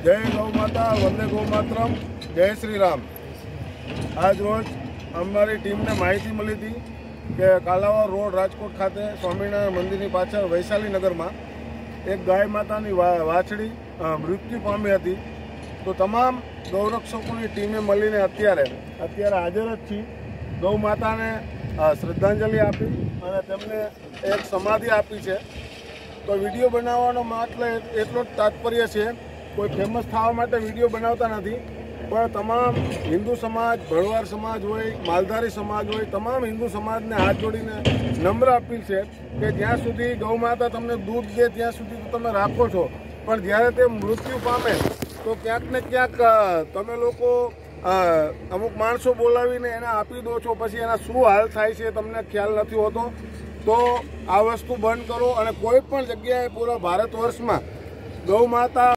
जय गौ माता, वंदे गौ मातरम, जय श्री राम। आज रोज अमरी टीम ने माहिती मिली थी कि कालावाड़ रोड राजकोट खाते स्वामीनारायण मंदिर पाछळ वैशाली नगर में एक गाय माता वाछड़ी मृत्यु पामी थी। तो तमाम गौरक्षकों की टीमें मिलीने अत्यारे हाजर ज छीए। गौ माता ने श्रद्धांजलि आपी और तेमने एक समाधि आपी है। तो विडियो बनावવાનો मतलब એટલો જ તાત્પર્ય છે। कोई फेमस થવા માટે વિડીયો બનાવતા નથી, પણ તમામ હિન્દુ સમાજ, ભરવાડ સમાજ હોય, માલધારી સમાજ હોય, તમામ હિન્દુ સમાજને હાથ જોડીને નમ્ર અપીલ છે કે જ્યાં સુધી ગૌ માતા તમને દૂધ દે ત્યાં સુધી તો તમે રાખો છો, પણ જ્યારે તે મૃત્યુ પામે તો ક્યાંક ને ક્યાંક તમે લોકો અમુક માણસો બોલાવીને એને આપી દો છો, પછી એના શું હાલ થાય છે તમને ખ્યાલ નથી હોતો। તો આ વસ્તુ બંધ કરો અને કોઈ પણ જગ્યાએ પૂરા ભારત વર્ષમાં ગૌ માતા